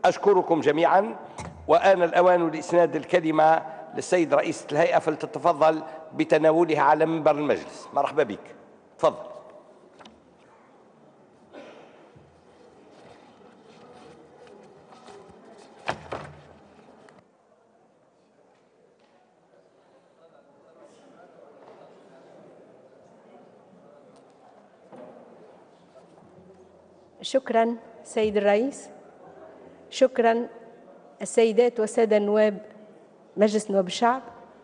أشكركم جميعا، وآن الأوان لإسناد الكلمة للسيد رئيسة الهيئة، فلتتفضل بتناولها على منبر المجلس. مرحبا بك، تفضل. شكرا سيد الرئيس، شكرا السيدات والسادة النواب مجلس نواب الشعب.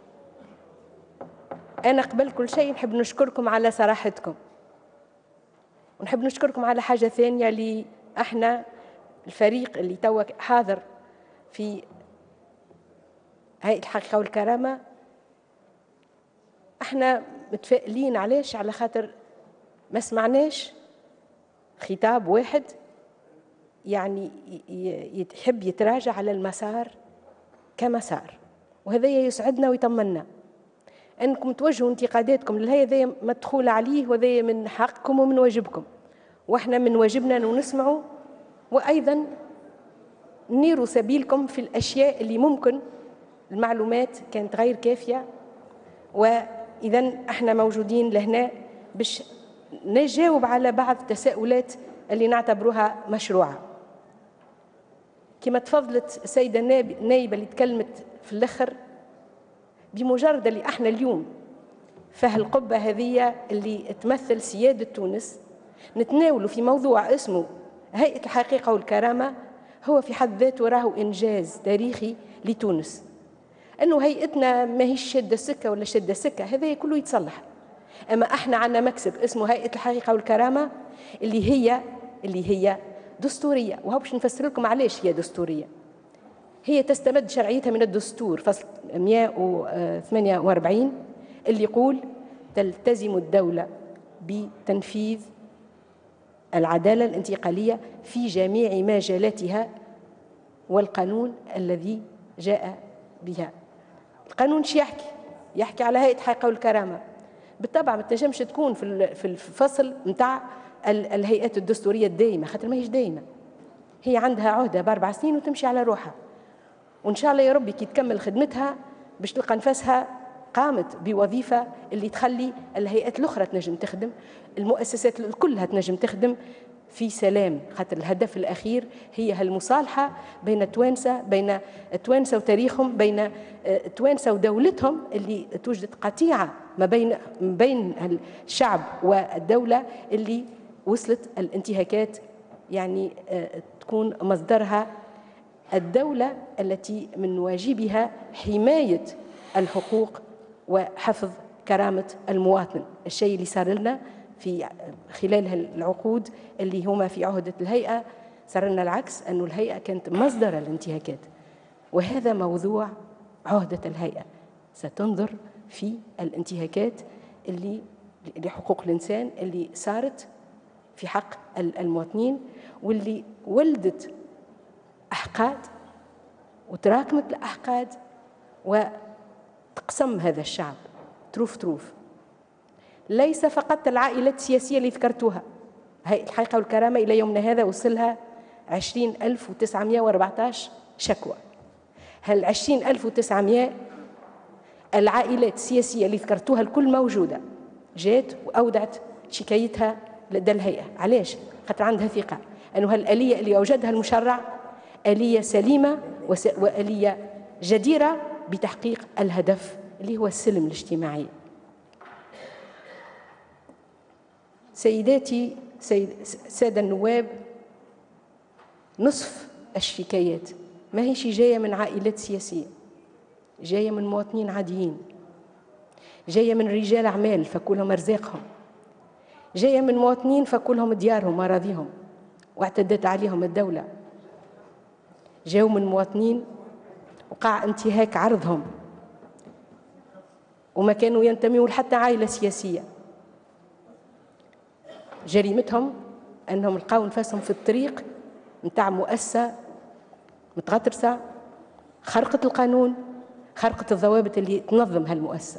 أنا قبل كل شيء نحب نشكركم على صراحتكم، ونحب نشكركم على حاجة ثانية، اللي احنا الفريق اللي توا حاضر في هيئة الحقيقة والكرامة احنا متفائلين. علاش؟ على خاطر ما سمعناش خطاب واحد يعني يحب يتراجع على المسار كما صار، وهذا يسعدنا ويطمنا. أنكم توجهوا انتقاداتكم للهيئة هذا مدخول عليه، وهذا من حقكم ومن واجبكم، وإحنا من واجبنا أن نسمعوا، وأيضا نيروا سبيلكم في الأشياء اللي ممكن المعلومات كانت غير كافية. وإذا احنا موجودين لهنا باش نجاوب على بعض التساؤلات اللي نعتبروها مشروعة. كما تفضلت السيدة النائبة اللي تكلمت في الأخر، بمجرد اللي احنا اليوم فهالقبة هذه اللي تمثل سيادة تونس نتناولوا في موضوع اسمه هيئة الحقيقة والكرامة، هو في حد ذاته راهو إنجاز تاريخي لتونس. أنه هيئتنا ما هيش شادة سكة ولا شادة سكة، هذا كله يتصلح. أما احنا عندنا مكسب اسمه هيئة الحقيقة والكرامة اللي هي دستورية، وهو باش نفسر لكم علاش هي دستورية. هي تستمد شرعيتها من الدستور فصل 148 اللي يقول: تلتزم الدولة بتنفيذ العدالة الانتقالية في جميع مجالاتها والقانون الذي جاء بها. القانون شو يحكي على هيئة الحقيقة والكرامة. بالطبع ما تنجمش تكون في الفصل نتاع الهيئات الدستورية الدائمة، خاطر ما هيش دائمة، هي عندها عهدة ب4 سنين وتمشي على روحها، وإن شاء الله يا ربي كي تكمل خدمتها باش تلقى نفسها قامت بوظيفة اللي تخلي الهيئات الأخرى تنجم تخدم، المؤسسات كلها تنجم تخدم في سلام. خاطر الهدف الأخير هي هالمصالحة بين التوانسة وتاريخهم، بين التوانسة ودولتهم، اللي توجد قطيعة ما بين الشعب والدولة اللي وصلت الانتهاكات يعني تكون مصدرها الدولة التي من واجبها حماية الحقوق وحفظ كرامة المواطن. الشيء اللي صار لنا في خلال العقود اللي هما في عهدة الهيئة صار لنا العكس، أن الهيئة كانت مصدر الانتهاكات، وهذا موضوع عهدة الهيئة. ستنظر في الانتهاكات اللي لحقوق الإنسان اللي صارت في حق المواطنين، واللي ولدت أحقاد وتراكمت الأحقاد وتقسم هذا الشعب تروف. ليس فقط العائلات السياسية اللي ذكرتوها، هيئة الحقيقة والكرامة إلى يومنا هذا وصلها 20,914 شكوى. هل 20,900 العائلات السياسية اللي ذكرتوها الكل موجودة، جات وأودعت شكايتها لدى الهيئة. علاش؟ خاطر عندها ثقة أنه هالآلية اللي أوجدها المشرع آلية سليمة وآلية جديرة بتحقيق الهدف اللي هو السلم الاجتماعي. سيداتي سادة النواب، نصف الشكايات ما هيش جاية من عائلات سياسية، جاية من مواطنين عاديين، جاية من رجال أعمال فكوا لهم أرزاقهم، جاية من مواطنين فكوا لهم ديارهم وأراضيهم واعتدت عليهم الدولة، جاوا من مواطنين وقع انتهاك عرضهم وما كانوا ينتميوا لحتى عائلة سياسية. جريمتهم أنهم لقاو نفسهم في الطريق متاع مؤسسة متغطرسة، خرقت القانون، خرقت الضوابط اللي تنظم هالمؤسسة.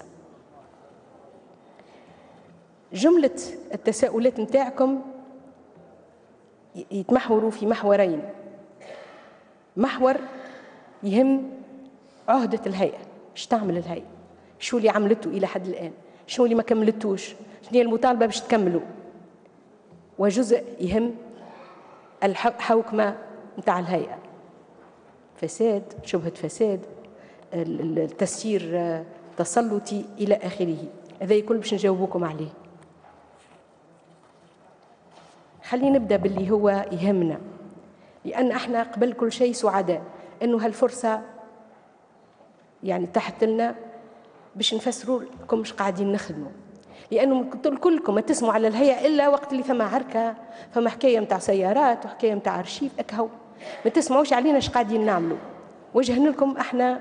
جملة التساؤلات متاعكم يتمحوروا في محورين. محور يهم عهدة الهيئة، ايش تعمل الهيئة، شو اللي عملته إلى حد الآن، شو اللي ما كملتوش، شنو هي المطالبة باش تكملوا. وجزء يهم الحوكمة متاع الهيئة، فساد، شبهة فساد، التسيير تسلطي إلى آخره. هذا الكل باش نجاوبوكم عليه. خلينا نبدأ باللي هو يهمنا، لأن احنا قبل كل شيء سعداء أنه هالفرصة يعني تحت لنا باش نفسروا لكم مش قاعدين نخدموا، لأنه كلكم ما تسمعوا على الهيئة إلا وقت اللي ثم عركة، فما حكاية متاع سيارات وحكاية متاع أرشيف أكهو، ما تسمعوش علينا اش قاعدين نعملوا. وجهنا لكم احنا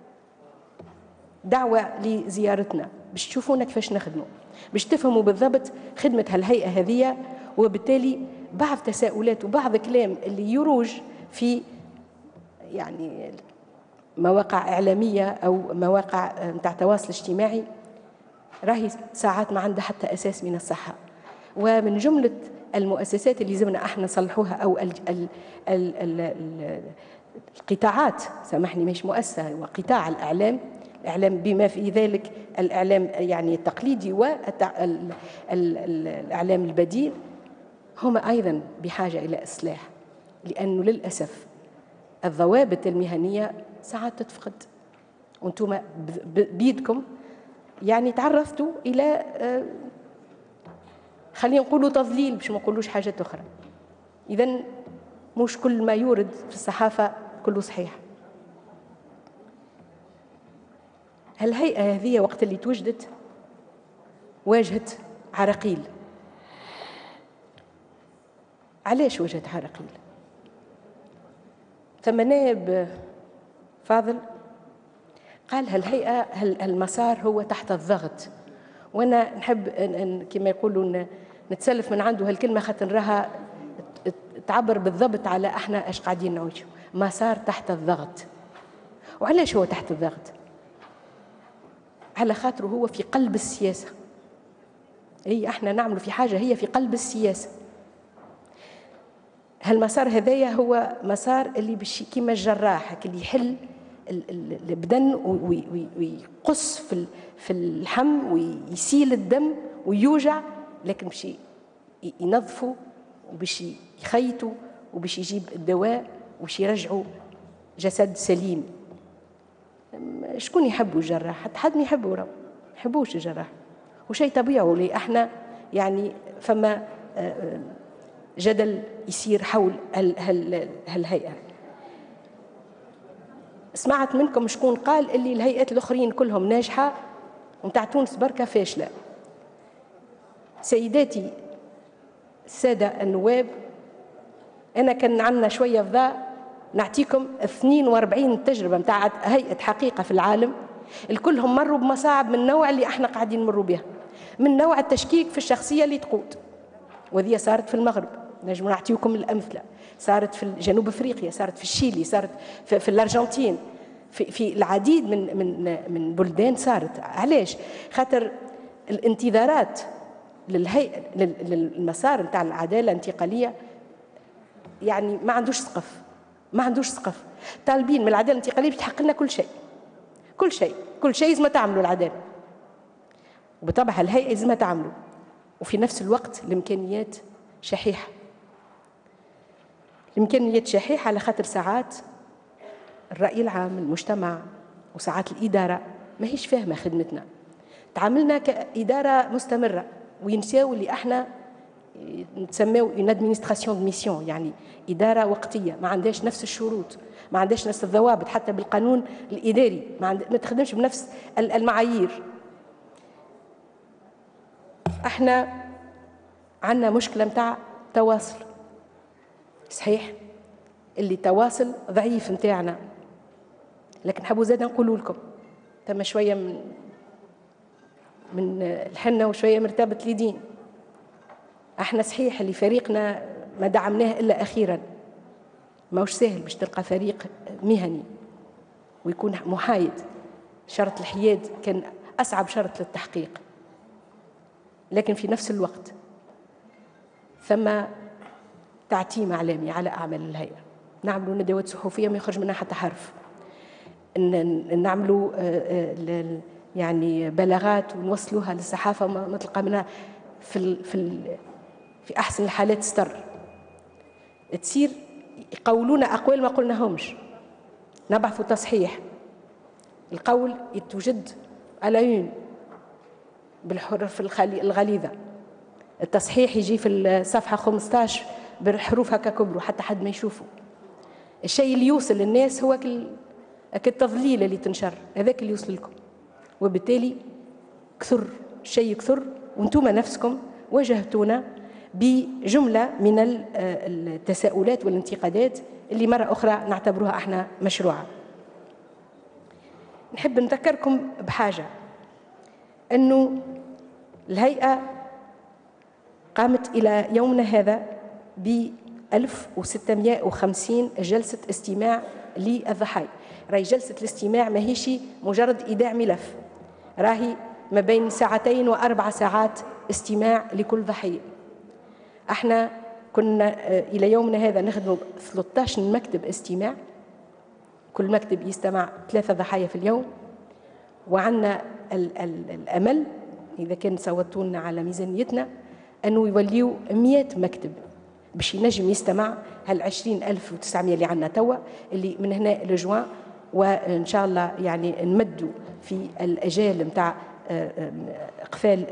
دعوة لزيارتنا باش تشوفونا كيفاش نخدموا، باش تفهموا بالضبط خدمة هالهيئة هذه، وبالتالي بعض تساؤلات وبعض كلام اللي يروج في يعني مواقع إعلامية أو مواقع متاع تواصل اجتماعي راهي ساعات ما عندها حتى أساس من الصحة. ومن جملة المؤسسات اللي لازمنا احنا نصلحوها أو القطاعات، سامحني مش مؤسسة، وقطاع الإعلام بما في ذلك الإعلام يعني التقليدي والإعلام البديل، هم أيضا بحاجة إلى إصلاح، لأنه للأسف الضوابط المهنية ساعات تتفقد، وانتم بيدكم يعني تعرضتوا إلى خلينا نقولوا تضليل باش ما نقولوش حاجة أخرى. إذن مش كل ما يورد في الصحافة كله صحيح. الهيئة هذه وقت اللي توجدت واجهت عراقيل. علاش واجهت عراقيل؟ ثم نائب فاضل قال هالهيئة المسار هو تحت الضغط، وأنا نحب كما يقولوا نتسلف من عنده هالكلمة خاطر راها تعبر بالضبط على احنا ايش قاعدين نعيشوا، مسار تحت الضغط. وعلاش هو تحت الضغط؟ على خاطره هو في قلب السياسة. اي احنا نعملوا في حاجة هي في قلب السياسة. هالمسار هذايا هو مسار اللي كيما الجراح اللي يحل البدن ويقص في اللحم ويسيل الدم ويوجع، لكن باش ينظفوا وباش يخيطوا وباش يجيب الدواء وباش يرجعوا جسد سليم. شكون يحبوا الجراح؟ حتى حد ما يحبوا، ما يحبوش الجراح، وشيء طبيعي اللي احنا يعني فما جدل يصير حول هالهيئة. سمعت منكم شكون قال اللي الهيئات الأخرين كلهم ناجحة ومتاع تونس بركة فاشلة. سيداتي السادة النواب، أنا كان عندنا شوية فضاء نعطيكم 42 تجربة متاع هيئة حقيقة في العالم، الكلهم مروا بمصاعب من النوع اللي احنا قاعدين نمروا بها، من نوع التشكيك في الشخصية اللي تقود، وذي صارت في المغرب، نجم نعطيكم الأمثلة، صارت في جنوب أفريقيا، صارت في الشيلي، صارت في الأرجنتين، في العديد من بلدان صارت. علاش؟ خاطر الانتظارات للهيئة للمسار نتاع العدالة الانتقالية يعني ما عندوش سقف، ما عندوش سقف. طالبين من العدالة الانتقالية باش تحقق لنا كل شيء، كل شيء، كل شيء لازم تعملوا العدالة، وبطبع الهيئة لازم تعملوا، وفي نفس الوقت الإمكانيات شحيحة. الإمكانيات شحيحة على خاطر ساعات الرأي العام، المجتمع، وساعات الإدارة ما هيش فاهمة خدمتنا، تعاملنا كإدارة مستمرة وينساو اللي احنا نتسماو اون ادمينستراسيون دو ميسيون، يعني إدارة وقتية، ما عندهاش نفس الشروط، ما عندهاش نفس الضوابط، حتى بالقانون الإداري ما تخدمش بنفس المعايير. احنا عندنا مشكلة متاع تواصل، صحيح اللي تواصل ضعيف متاعنا، لكن حبوا زاد نقول لكم تم شوية من الحنة وشوية مرتبة اليدين. احنا صحيح اللي فريقنا ما دعمناه إلا أخيرا، ما هوش سهل باش تلقى فريق مهني ويكون محايد، شرط الحياد كان أصعب شرط للتحقيق، لكن في نفس الوقت ثم تعتيم إعلامي على أعمال الهيئة، نعملوا ندوات صحفية ما يخرج منها حتى حرف، نعملوا يعني بلاغات ونوصلوها للصحافة ما تلقى منها في أحسن الحالات ستر، تصير يقولون أقوال ما قلناهمش، نبعثوا تصحيح القول يتوجد على يون بالحروف الغليظة، التصحيح يجي في الصفحة 15 بالحروف هكا كبروا حتى حد ما يشوفوا. الشيء اللي يوصل للناس هو التضليل اللي تنشر، هذاك اللي يوصل لكم، وبالتالي كثر الشيء كثر، وانتم نفسكم واجهتونا بجملة من التساؤلات والانتقادات اللي مرة أخرى نعتبرها احنا مشروعة. نحب نذكركم بحاجة، أنه الهيئة قامت إلى يومنا هذا ب 1650 جلسة استماع للضحايا. راهي جلسة الاستماع ماهيش مجرد إيداع ملف، راهي ما بين 2 و4 ساعات استماع لكل ضحية. احنا كنا إلى يومنا هذا نخدم 13 مكتب استماع، كل مكتب يستمع 3 ضحايا في اليوم، وعندنا الأمل إذا كان صوتونا على ميزانيتنا أنه يوليوا 100 مكتب باش ينجم يستمع هال 20,900 اللي عندنا توا، اللي من هنا لجوان، وإن شاء الله يعني نمدوا في الأجال متاع إقفال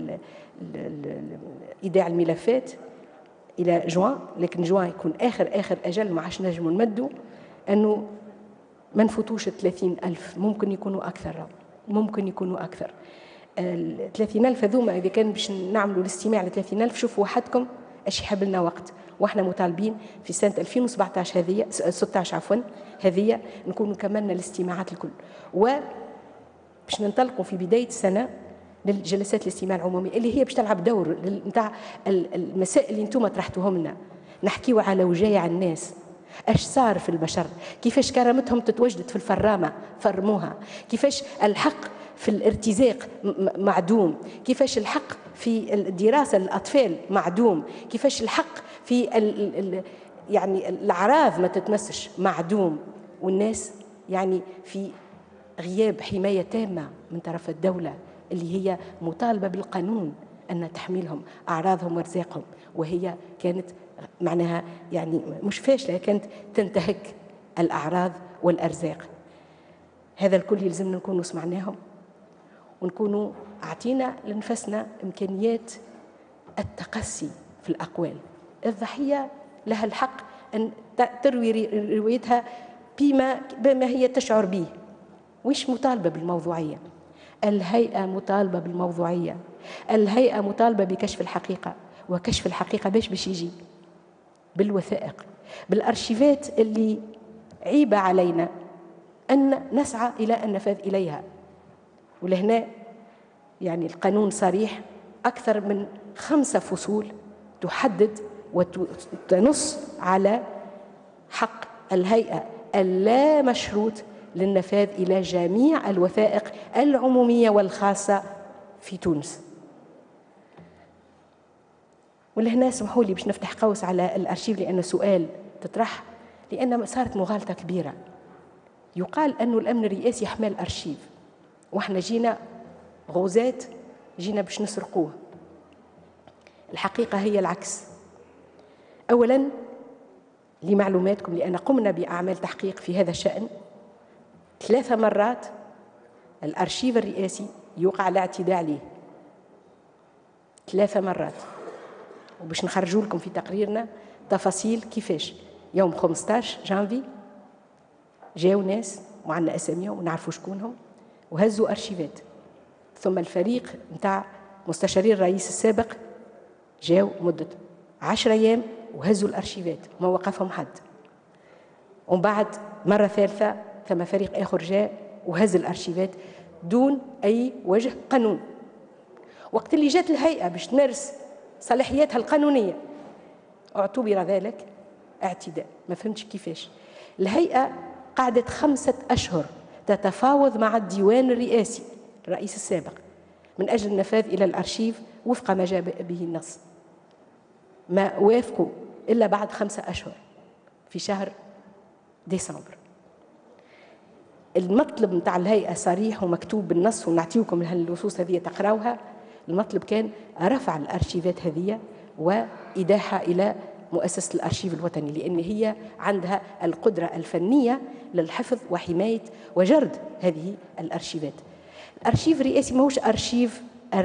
إيداع الملفات إلى جوان، لكن جوان يكون آخر أجل، ما عادش نجموا نمدوا، أنه ما نفوتوش 30,000، ممكن يكونوا أكثر، ممكن يكونوا أكثر. 30,000 هذوما إذا كان باش نعملوا الاستماع ل 30,000، شوفوا وحدكم ايش يحب لنا وقت، واحنا مطالبين في سنة 2017 هذه 16 عفوا هذه نكونوا كملنا الاستماعات الكل، وباش ننطلقوا في بداية السنة للجلسات الاستماع العمومية اللي هي باش تلعب دور نتاع المسائل اللي انتم طرحتوهم لنا، نحكيوا على وجايع الناس، ايش صار في البشر، كيفاش كرامتهم تتوجدت في الفرامة فرموها، كيفاش الحق في الارتزاق معدوم، كيفاش الحق في الدراسة للأطفال معدوم، كيفاش الحق في يعني الأعراض ما تتمسش معدوم، والناس يعني في غياب حماية تامة من طرف الدولة اللي هي مطالبة بالقانون أن تحميلهم أعراضهم وارزاقهم، وهي كانت معناها يعني مش فاشلة، كانت تنتهك الأعراض والأرزاق. هذا الكل يلزمنا نكونوا سمعناهم، ونكونوا أعطينا لنفسنا إمكانيات التقسي في الأقوال. الضحية لها الحق أن تروي روايتها بما هي تشعر به، ويش مطالبة بالموضوعية. الهيئة مطالبة بالموضوعية، الهيئة مطالبة بكشف الحقيقة، وكشف الحقيقة باش يجي بالوثائق، بالأرشيفات اللي عيب علينا أن نسعى إلى النفاذ إليها. ولهنا يعني القانون صريح، أكثر من 5 فصول تحدد وتنص على حق الهيئة اللا مشروط للنفاذ إلى جميع الوثائق العمومية والخاصة في تونس. ولهنا اسمحوا لي باش نفتح قوس على الأرشيف، لأن سؤال تطرح، لأن صارت مغالطة كبيرة. يقال أنه الأمن الرئاسي يحمل الأرشيف، وإحنا جينا غوزات، جينا باش نسرقوه. الحقيقة هي العكس. أولاً لمعلوماتكم، لأن قمنا بأعمال تحقيق في هذا الشأن 3 مرات الأرشيف الرئاسي يوقع الاعتداء عليه، 3 مرات، وباش نخرجوا لكم في تقريرنا تفاصيل كيفاش. يوم 15 جانفي جاو ناس وعندنا أساميهم ونعرفوا شكونهم وهزوا أرشيفات، ثم الفريق نتاع مستشاري الرئيس السابق جاو مدة 10 أيام وهزوا الأرشيفات وما وقفهم حد. ومن بعد مرة ثالثة ثم فريق آخر جاء وهز الأرشيفات دون أي وجه قانون. وقت اللي جات الهيئة باش تمارس صلاحياتها القانونية اعتبر ذلك اعتداء. ما فهمتش كيفاش. الهيئة قعدت 5 أشهر تتفاوض مع الديوان الرئاسي الرئيس السابق من أجل النفاذ إلى الأرشيف وفق ما جاء به النص. ما وافقوا إلا بعد 5 أشهر في شهر ديسمبر. المطلب نتاع الهيئة صريح ومكتوب بالنص، ونعطيكم النصوص هذه تقراوها. المطلب كان رفع الأرشيفات هذه وإيداحها إلى مؤسسة الأرشيف الوطني، لأن هي عندها القدرة الفنية للحفظ وحماية وجرد هذه الأرشيفات. الأرشيف الرئاسي ماهوش أرشيف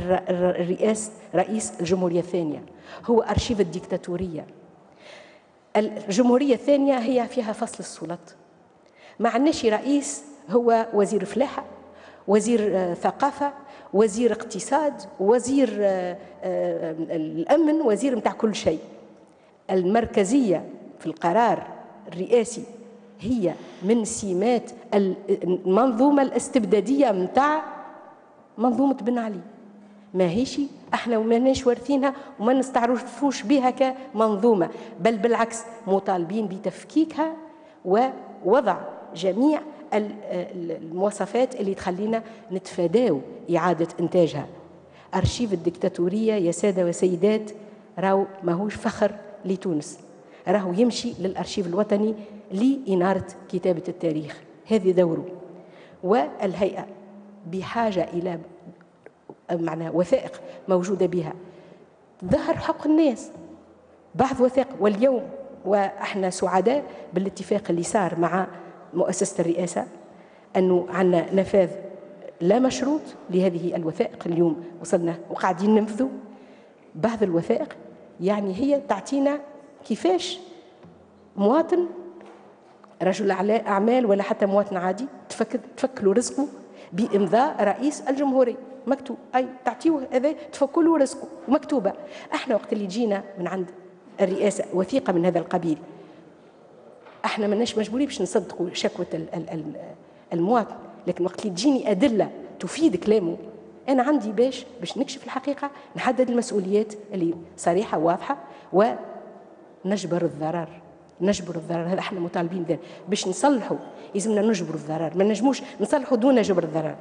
رئيس الجمهورية الثانية، هو أرشيف الديكتاتورية. الجمهورية الثانية هي فيها فصل السلط، ما عندناش رئيس هو وزير فلاحة، وزير ثقافة، وزير اقتصاد، وزير الأمن، وزير متاع كل شيء. المركزية في القرار الرئاسي هي من سمات المنظومة الاستبدادية متاع منظومة بن علي، ما هيش احنا وماناش وارثينها وما نستعرفوش بها كمنظومة، بل بالعكس مطالبين بتفكيكها ووضع جميع المواصفات اللي تخلينا نتفاداو إعادة إنتاجها. أرشيف الدكتاتورية يا سادة وسيدات راهو ماهوش فخر لتونس، راهو يمشي للأرشيف الوطني لإنارة كتابة التاريخ، هذه دوره. والهيئة بحاجة إلى معناها وثائق موجودة بها ظهر حق الناس، بعض وثائق. واليوم وإحنا سعداء بالاتفاق اللي صار مع مؤسسة الرئاسة أنه عندنا نفاذ لا مشروط لهذه الوثائق. اليوم وصلنا وقاعدين ننفذوا بعض الوثائق، يعني هي تعطينا كيفاش مواطن رجل أعمال ولا حتى مواطن عادي تفكلوا رزقه بإمضاء رئيس الجمهورية مكتوب، أي تعطيوه هذا تفكلوا رزقه مكتوبة. احنا وقت اللي جينا من عند الرئاسة وثيقة من هذا القبيل، احنا ماناش مجبورين باش نصدقوا شكوى المواطن، لكن وقت اللي تجيني أدلة تفيد كلامه أنا عندي باش نكشف الحقيقة، نحدد المسؤوليات اللي صريحة واضحة ونجبر الضرر. نجبر الضرر هذا احنا مطالبين به باش نصلحوا، لازمنا نجبر الضرر، ما نجموش نصلحوا دون جبر الضرر.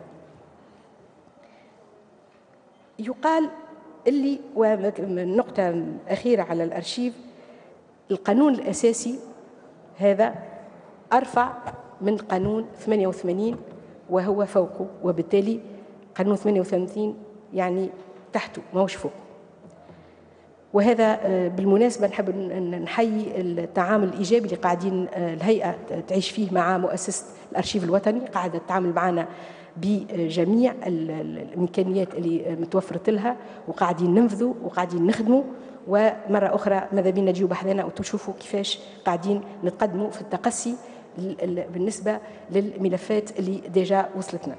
يقال اللي ونقطة أخيرة على الأرشيف، القانون الأساسي هذا أرفع من قانون 88 وهو فوقه، وبالتالي قانون 38 يعني تحته ماهوش فوق. وهذا بالمناسبة نحب نحيي التعامل الإيجابي اللي قاعدين الهيئة تعيش فيه مع مؤسسة الأرشيف الوطني، قاعدة تتعامل معنا بجميع الإمكانيات اللي متوفرت لها، وقاعدين ننفذوا وقاعدين نخدموا. ومرة أخرى ماذا بينا نجيو بحذنا وتشوفوا كيفاش قاعدين نتقدموا في التقصي بالنسبة للملفات اللي ديجا وصلتنا.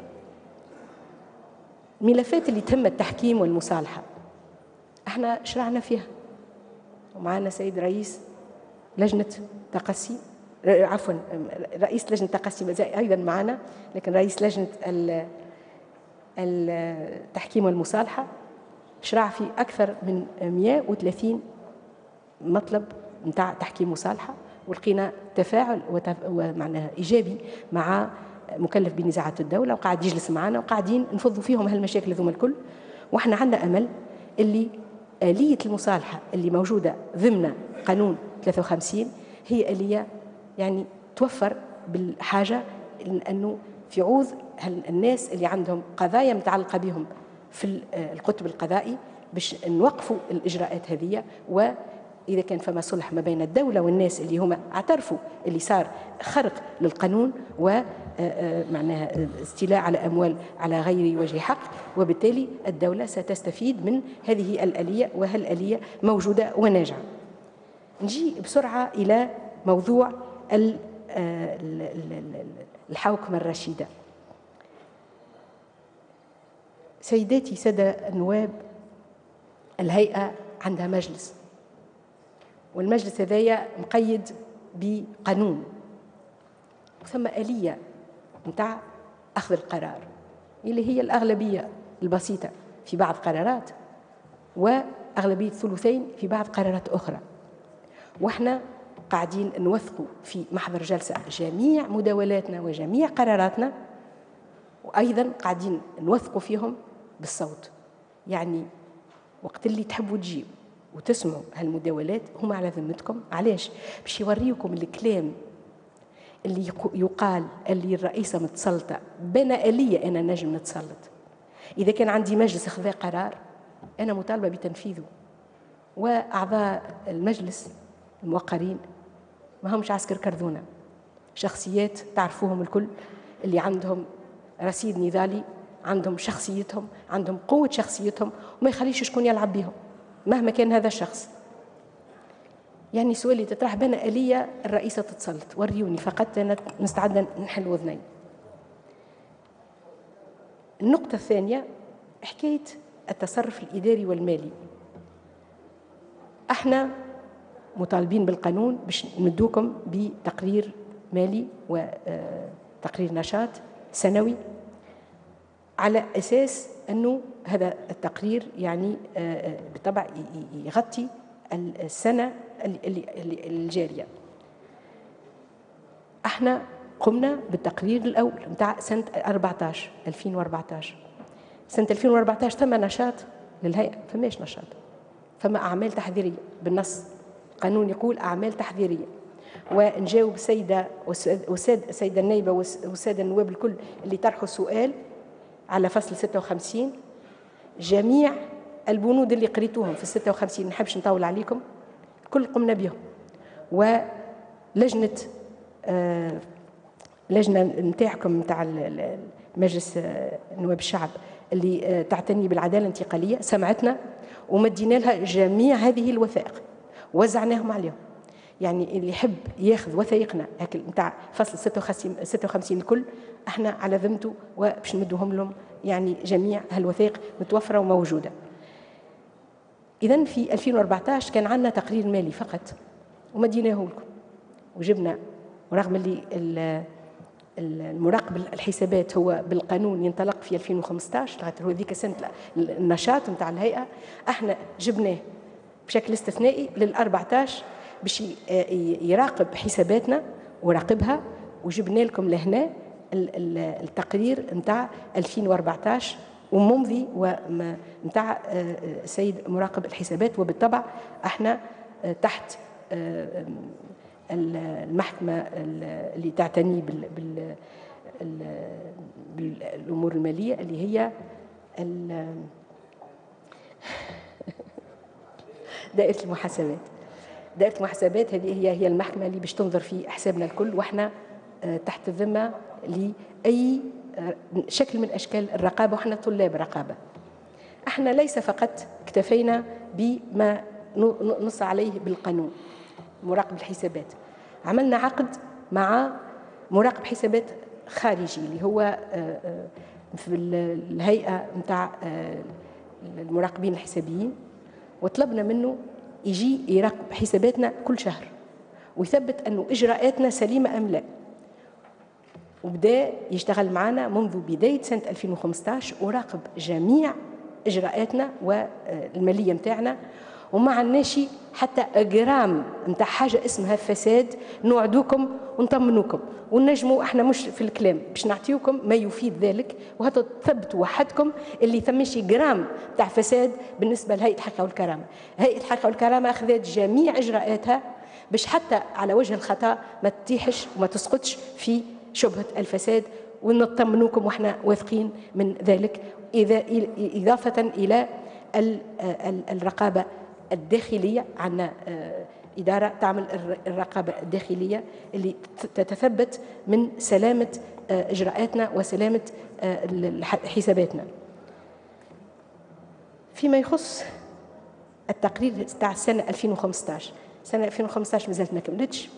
الملفات اللي تم التحكيم والمصالحة احنا شرعنا فيها، ومعنا سيد رئيس لجنة تقصي، عفوا رئيس لجنة تقصي أيضا معنا، لكن رئيس لجنة التحكيم والمصالحة شرع في أكثر من 130 مطلب متاع تحكيم مصالحة، ولقينا تفاعل ومعناها إيجابي مع مكلف بنزاعات الدولة، وقاعد يجلس معنا وقاعدين نفضوا فيهم هالمشاكل ذوما الكل. وإحنا عندنا أمل اللي آلية المصالحة اللي موجودة ضمن قانون 53 هي آلية يعني توفر بالحاجة أنه في عوض الناس اللي عندهم قضايا متعلقة بهم في القطب القضائي باش نوقفوا الإجراءات هذه. وإذا كان فما صلح ما بين الدولة والناس اللي هما اعترفوا اللي صار خرق للقانون ومعناها استيلاء على أموال على غير وجه حق، وبالتالي الدولة ستستفيد من هذه الآلية، وهالآلية موجودة وناجعة. نجي بسرعة إلى موضوع الحوكمة الرشيدة. سيداتي سادة النواب، الهيئة عندها مجلس، والمجلس هذايا مقيد بقانون، ثم آلية متاع أخذ القرار اللي هي الأغلبية البسيطة في بعض قرارات وأغلبية ثلثين في بعض قرارات أخرى. وإحنا قاعدين نوثقوا في محضر جلسة جميع مداولاتنا وجميع قراراتنا، وأيضا قاعدين نوثقوا فيهم بالصوت. يعني وقت اللي تحبوا تجيب وتسمعوا هالمداولات هم على ذمتكم. علاش؟ باش يوريكم الكلام اللي يقال اللي الرئيسة متسلطة بنا آلية أنا نجم نتسلط. إذا كان عندي مجلس خذا قرار أنا مطالبة بتنفيذه، وأعضاء المجلس الموقرين ما همش عسكر كرذونة، شخصيات تعرفوهم الكل، اللي عندهم رصيد نضالي، عندهم شخصيتهم، عندهم قوة شخصيتهم، وما يخليش شكون يلعب بهم مهما كان هذا الشخص. يعني سؤالي تطرح بين آلية الرئيسة تتسلط، وريوني فقط أنا مستعدة نحل وذنين. النقطة الثانية حكاية التصرف الإداري والمالي. احنا مطالبين بالقانون باش ندوكم بتقرير مالي وتقرير نشاط سنوي، على أساس أنه هذا التقرير يعني بالطبع يغطي السنة الجارية. احنا قمنا بالتقرير الأول متاع سنة 2014. سنة 2014 ثم نشاط للهيئة؟ فماش نشاط، فما أعمال تحذيرية بالنص، القانون يقول أعمال تحذيرية. ونجاوب السيدة النائبة والسادة النواب الكل اللي طرحوا سؤال على فصل 56. جميع البنود اللي قريتوهم في 56 ما نحبش نطول عليكم، الكل قمنا بهم. ولجنة لجنة نتاعكم نتاع مجلس نواب الشعب اللي تعتني بالعدالة الانتقالية سمعتنا ومدينا لها جميع هذه الوثائق وزعناهم عليهم. يعني اللي يحب ياخذ وثائقنا نتاع فصل 56 الكل احنا على ذمته وباش نمدوهم لهم، يعني جميع هالوثائق متوفرة وموجودة. إذن في 2014 كان عندنا تقرير مالي فقط ومديناه لكم وجبنا، ورغم اللي المراقب الحسابات هو بالقانون ينطلق في 2015 خاطر هو ذيك سنة النشاط نتاع الهيئة، احنا جبناه بشكل استثنائي لل14 باش يراقب حساباتنا وراقبها، وجبنا لكم لهنا التقرير نتاع 2014 وممضي ونتاع السيد مراقب الحسابات. وبالطبع احنا تحت المحكمة اللي تعتني بالأمور المالية اللي هي دائرة المحاسبات. دائرة المحاسبات هذه هي المحكمة اللي باش تنظر في حسابنا الكل، واحنا تحت الذمة لأي شكل من أشكال الرقابة، وإحنا طلاب رقابة. إحنا ليس فقط اكتفينا بما نص عليه بالقانون مراقب الحسابات، عملنا عقد مع مراقب حسابات خارجي اللي هو في الهيئة متاع المراقبين الحسابيين، وطلبنا منه يجي يراقب حساباتنا كل شهر ويثبت أنه إجراءاتنا سليمة أم لا. وبدأ يشتغل معنا منذ بداية سنة 2015 وراقب جميع إجراءاتنا والمالية متاعنا، وما عناش حتى جرام متاع حاجة اسمها فساد. نوعدوكم ونطمنوكم ونجموا احنا مش في الكلام باش نعطيوكم ما يفيد ذلك، وهذا تثبتوا وحدكم اللي ثمش جرام تاع فساد بالنسبة لهيئة الحقيقة والكرامة. هيئة الحقيقة والكرامة أخذت جميع إجراءاتها باش حتى على وجه الخطأ ما تطيحش وما تسقطش في شبهة الفساد، ونطمنوكم واحنا واثقين من ذلك. إضافة إلى الرقابة الداخلية، عندنا إدارة تعمل الرقابة الداخلية اللي تتثبت من سلامة إجراءاتنا وسلامة حساباتنا. فيما يخص التقرير تاع سنة 2015، سنة 2015 مازالت ما كملتش.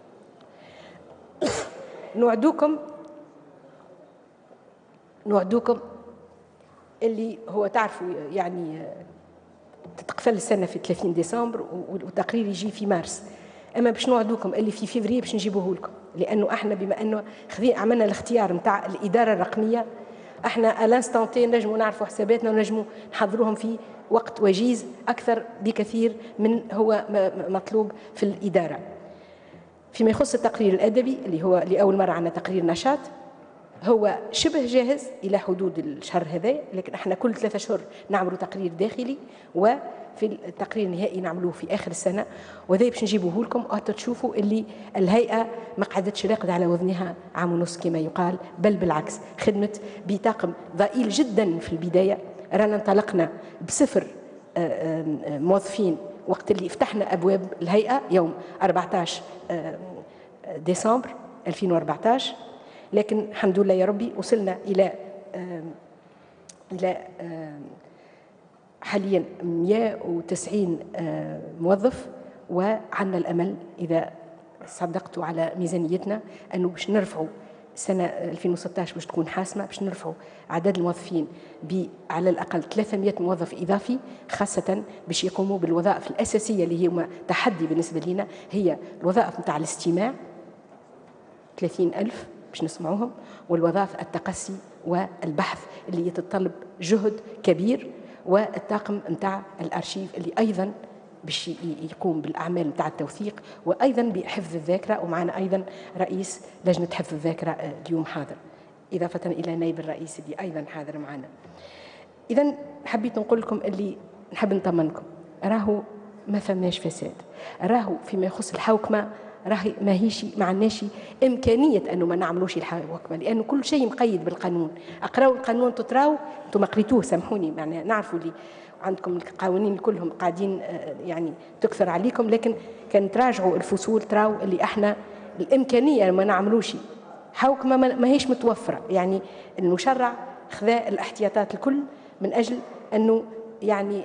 نوعدوكم اللي هو تعرفوا يعني تتقفل السنة في 30 ديسمبر والتقرير يجي في مارس، أما باش نوعدوكم اللي في فيفري باش نجيبوه لكم، لأنه احنا بما أنه عملنا الاختيار متاع الإدارة الرقمية، احنا الانستانتي نجموا نعرفوا حساباتنا ونجموا نحضروهم في وقت وجيز أكثر بكثير من هو مطلوب في الإدارة. فيما يخص التقرير الأدبي اللي هو لأول مرة عندنا تقرير نشاط، هو شبه جاهز إلى حدود الشهر هذا، لكن احنا كل 3 أشهر نعملوا تقرير داخلي، وفي التقرير النهائي نعملوه في آخر السنة، وذا باش نجيبوه لكم حتى تشوفوا اللي الهيئة ما قعدتش راقدة على وزنها عام ونص كما يقال، بل بالعكس خدمت بطاقم ضئيل جدا في البداية. رانا انطلقنا ب0 موظفين وقت اللي فتحنا أبواب الهيئة يوم 14 ديسمبر 2014، لكن الحمد لله يا ربي وصلنا إلى حاليا 190 موظف، وعندنا الأمل إذا صدقتوا على ميزانيتنا أنه باش نرفعوا سنة 2016 باش تكون حاسمة، باش نرفعوا عدد الموظفين على الأقل 300 موظف إضافي، خاصة باش يقوموا بالوظائف الأساسية اللي هي تحدي بالنسبة لنا، هي الوظائف متاع الاستماع 30,000 باش نسمعوهم، والوظائف التقصي والبحث اللي يتطلب جهد كبير، والطاقم متاع الأرشيف اللي أيضا باش يقوم بالأعمال متاع التوثيق وأيضا بحفظ الذاكرة، ومعنا أيضا رئيس لجنة حفظ الذاكرة اليوم حاضر، إضافة إلى نائب الرئيس اللي أيضا حاضر معنا. إذا حبيت نقول لكم اللي نحب نطمنكم، راهو ما فماش فساد، راهو فيما يخص الحوكمة راهي ماهيش ما عندناش إمكانية أنه ما نعملوش الحوكمة، لأنه كل شيء مقيد بالقانون. أقراوا القانون تتراو، أنتم قريتوه سامحوني، معناها نعرفوا اللي عندكم القوانين كلهم قاعدين يعني تكثر عليكم، لكن كان تراجعوا الفصول تراو اللي احنا الإمكانية ما نعملوش حوكمة ما هيش متوفرة. يعني المشرع خذا الاحتياطات الكل من أجل أنه يعني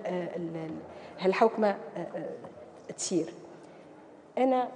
هالحوكمة تسير. أنا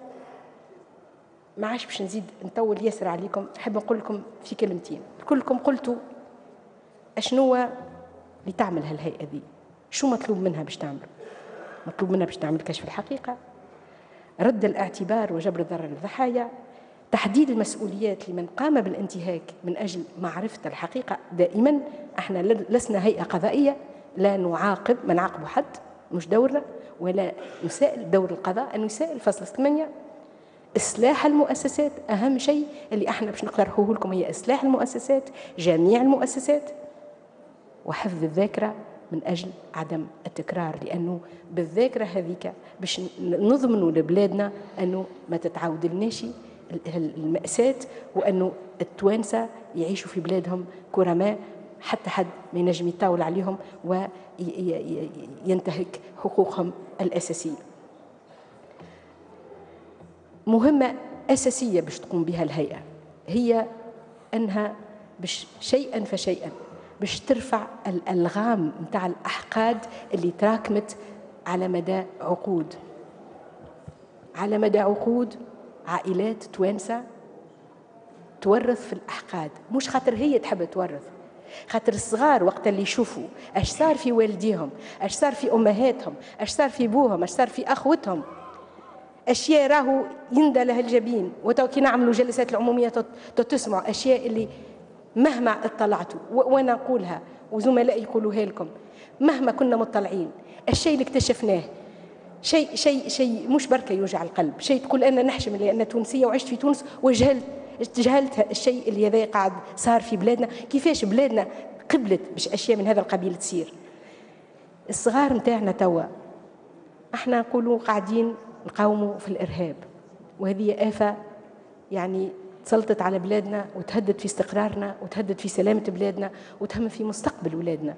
ما عادش باش نزيد نطول ياسر عليكم، نحب نقول لكم في كلمتين. كلكم قلتوا أشنو اللي تعمل هالهيئة ذي، شو مطلوب منها باش تعمل؟ مطلوب منها باش تعمل كشف الحقيقة، رد الاعتبار وجبر الضرر للضحايا، تحديد المسؤوليات لمن قام بالانتهاك من أجل معرفة الحقيقة. دائما احنا لسنا هيئة قضائية، لا نعاقب، ما نعاقب حد، مش دورنا، ولا نسائل. دور القضاء أنه يسائل. فصل 8 إصلاح المؤسسات، أهم شيء اللي احنا باش نقترحوه لكم هي إصلاح المؤسسات، جميع المؤسسات، وحفظ الذاكرة من أجل عدم التكرار، لأنه بالذاكرة هذيك باش نضمنوا لبلادنا أنه ما تتعاود لناش المأساة، وأنه التوانسة يعيشوا في بلادهم كرماء، حتى حد ما ينجم يطاول عليهم وينتهك حقوقهم الأساسية. مهمة أساسية باش تقوم بها الهيئة هي أنها باش شيئا فشيئا باش ترفع الألغام متاع الأحقاد اللي تراكمت على مدى عقود. على مدى عقود عائلات توانسة تورث في الأحقاد، مش خاطر هي تحب تورث، خاطر الصغار وقت اللي يشوفوا اش صار في والديهم، اش صار في أمهاتهم، اش صار في بوهم، اش صار في أخوتهم، أشياء راهو يندى لها الجبين. وتو كي نعملوا جلسات العمومية تسمعوا أشياء اللي مهما اطلعتوا، وأنا أقولها وزملائي يقولوها لكم، مهما كنا مطلعين الشيء اللي اكتشفناه شيء مش بركة يوجع القلب، شيء تقول أنا نحشم لأن تونسية وعشت في تونس وجهلت الشيء اللي هذا قاعد صار في بلادنا، كيفاش بلادنا قبلت باش أشياء من هذا القبيل تصير. الصغار متاعنا توا احنا نقولوا قاعدين نقاوموا في الإرهاب، وهذه آفة يعني تسلطت على بلادنا وتهدد في استقرارنا وتهدد في سلامة بلادنا وتهم في مستقبل ولادنا.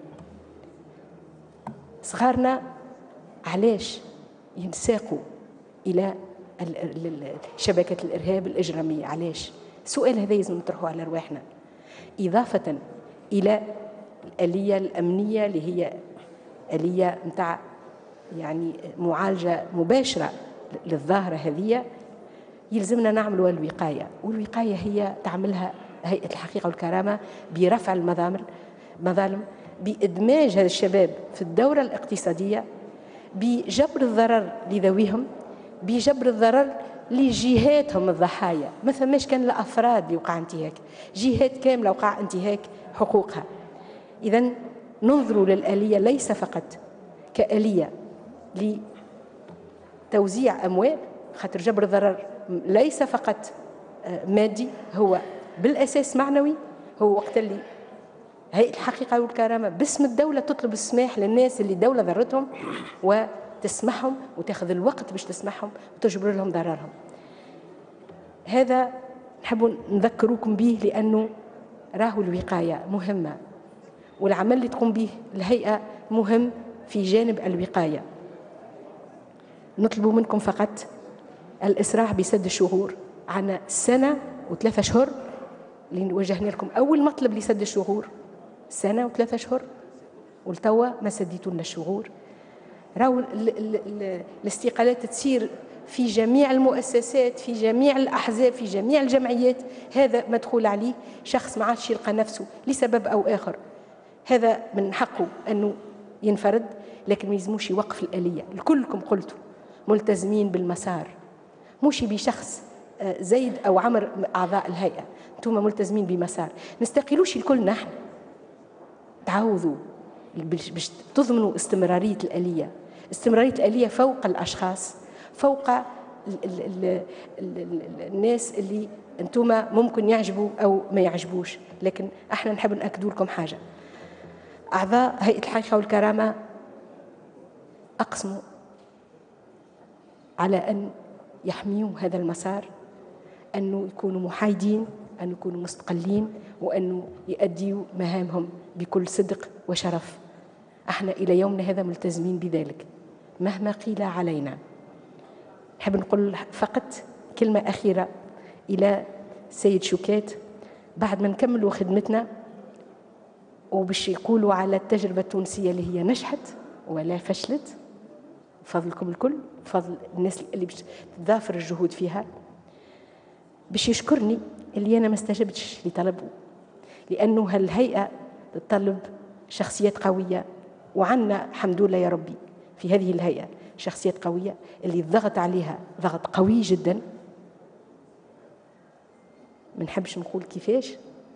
صغارنا علاش ينساقوا إلى شبكة الإرهاب الإجرامية؟ علاش؟ السؤال هذا لازم نطرحه على رواحنا، إضافة إلى الآلية الأمنية اللي هي آلية متاع يعني معالجة مباشرة للظاهرة هذه. يلزمنا نعملوا الوقاية، والوقاية هي تعملها هيئة الحقيقة والكرامة برفع المظالم، بإدماج هذا الشباب في الدورة الاقتصادية، بجبر الضرر لذويهم، بجبر الضرر لجهاتهم الضحايا. ما ثماش كان الأفراد اللي وقع انتهاك، جهات كاملة وقع انتهاك حقوقها. إذن ننظروا للآلية ليس فقط كآلية لتوزيع أموال، خاطر جبر الضرر ليس فقط مادي، هو بالأساس معنوي، هو وقت اللي هيئة الحقيقة والكرامة باسم الدولة تطلب السماح للناس اللي الدولة ضرتهم وتسمحهم وتاخذ الوقت باش تسمحهم وتجبر لهم ضررهم. هذا نحب نذكروكم به لأنه راهو الوقاية مهمة، والعمل اللي تقوم به الهيئة مهم في جانب الوقاية. نطلب منكم فقط الإسراع بسد الشهور. عنا 1 و3 أشهر اللي وجهنا لكم أول مطلب لسد الشهور، 1 و3 أشهر، والتوا ما سديتوا لنا الشهور. راهو الاستقالات تصير في جميع المؤسسات، في جميع الأحزاب، في جميع الجمعيات. هذا مدخول عليه شخص ما عادش يلقى نفسه لسبب أو آخر، هذا من حقه أنه ينفرد، لكن ما يلزموش يوقف الآلية. الكلكم قلتوا ملتزمين بالمسار، مش بشخص زيد أو عمر أعضاء الهيئة، أنتم ملتزمين بمسار. نستقيلوش الكل نحن، تعاوذوا باش تضمنوا استمرارية الآلية. استمرارية الآلية فوق الأشخاص، فوق الناس اللي أنتم ممكن يعجبوا أو ما يعجبوش. لكن احنا نحب نأكدوا لكم حاجة، أعضاء هيئة الحقيقة والكرامة أقسموا على أن يحميوا هذا المسار، أنه يكونوا محايدين، أن يكونوا مستقلين، وأنه يؤديوا مهامهم بكل صدق وشرف. احنا إلى يومنا هذا ملتزمين بذلك مهما قيل علينا. نحب نقول فقط كلمة أخيرة إلى سيد شوكات بعد ما نكملوا خدمتنا، وباش يقولوا على التجربة التونسية اللي هي نجحت ولا فشلت، فضلكم الكل، فضل الناس اللي باش تضافر الجهود فيها. باش يشكرني اللي أنا ما استجبتش لطلبه، لأنه هالهيئة تطلب شخصيات قوية، وعنا الحمد لله يا ربي في هذه الهيئة شخصيات قوية اللي الضغط عليها ضغط قوي جدا. ما نحبش نقول كيفاش.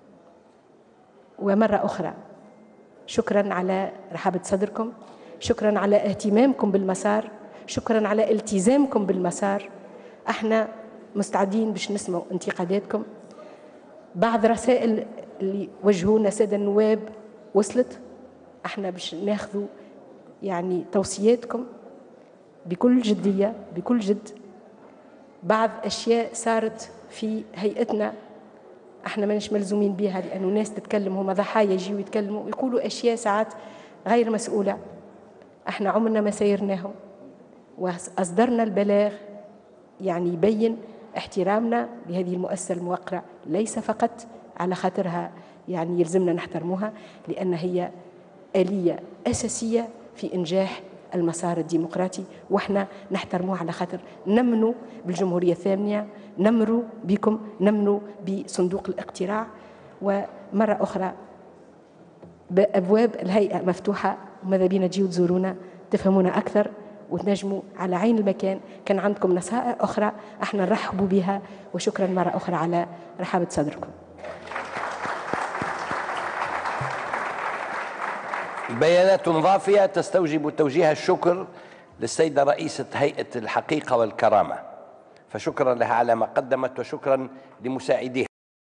ومرة أخرى شكرا على رحابة صدركم، شكرا على اهتمامكم بالمسار، شكرا على التزامكم بالمسار. احنا مستعدين باش نسمع انتقاداتكم. بعض رسائل اللي وجهونا سادة النواب وصلت، احنا باش ناخذوا يعني توصياتكم بكل جدية بكل جد. بعض أشياء صارت في هيئتنا احنا ماناش ملزومين بها، لأنه ناس تتكلم، هما ضحايا يجيوا يتكلموا ويقولوا أشياء ساعات غير مسؤولة. احنا عمرنا ما سيرناهم، وأصدرنا البلاغ يعني يبين احترامنا لهذه المؤسسة الموقرة، ليس فقط على خاطرها يعني يلزمنا نحترموها، لأن هي آلية أساسية في إنجاح المسار الديمقراطي، وإحنا نحترموها على خاطر نمنوا بالجمهورية الثانية، نمروا بكم، نمنوا بصندوق الاقتراع. ومرة أخرى بأبواب الهيئة مفتوحة، وماذا بينا تجيوا تزورونا تفهمونا أكثر وتنجموا على عين المكان. كان عندكم نصائح أخرى احنا نرحبوا بها، وشكرا مرة أخرى على رحابة صدركم. بيانات ضافية تستوجب توجيه الشكر للسيدة رئيسة هيئة الحقيقة والكرامة، فشكرا لها على ما قدمت وشكرا لمساعديها.